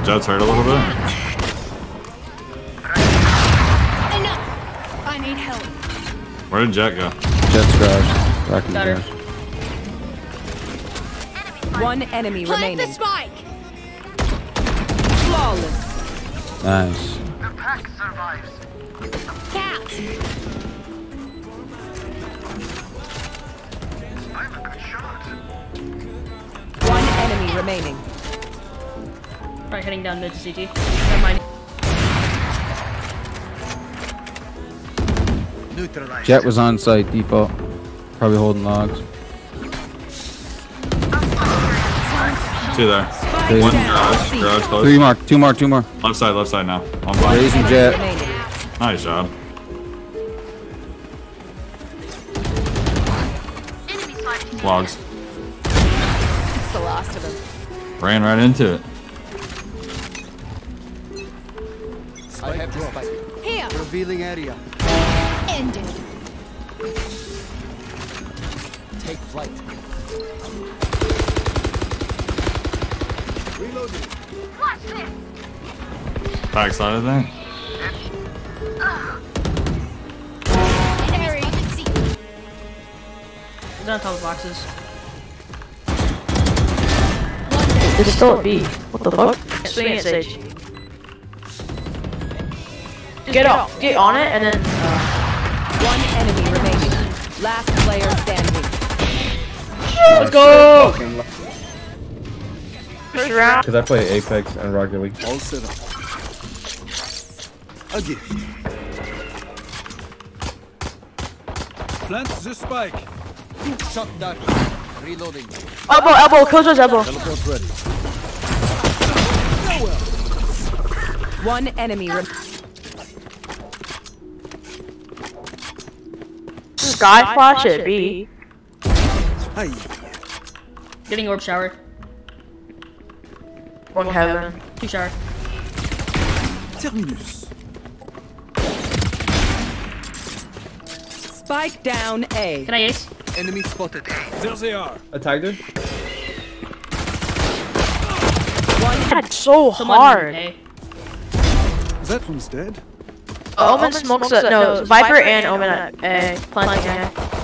Jet's hurt a little bit. Enough. I need help. Where did Jet go? Jet's garage. Back in the Got her. garage. One enemy Plant remaining. the spike. Flawless. Nice. The pack survives. Cat. I'm a good shot. One enemy remaining. Right, heading down mid to CT. Never mind. Neutralized. Jet was on site default. Probably holding logs. Two there. Spike One down. garage. Garage close. Three more. Two more. Two more. Left side now. On blind. Raising Jet. Remaining. Nice job. Logs. It's the last of them. Ran right into it. I have the spike. Here. Revealing area. Ended. Take flight. Reloading. Backside of that. Harry. He's on top of boxes. It's still at B. What the fuck? Swing it, Sage. Get off. Get on it and then. One enemy remaining. Last player standing. Let's go! Fucking First round. Because I play Apex and Rocket League. all set up. A gift. Plant the spike. Shot that. Reloading. Elbow. Killjoy's elbow. Teleport ready. One enemy remaining. Sky flash at B. Hi. Getting orb shower. One heaven. 2 shower. Terminus. Spike down A. Can I ace? Enemy spotted. There they are. I tagged her. That's so Someone hard. A. That one's dead. Omen smokes at no. Viper and Omen at A. Planting A.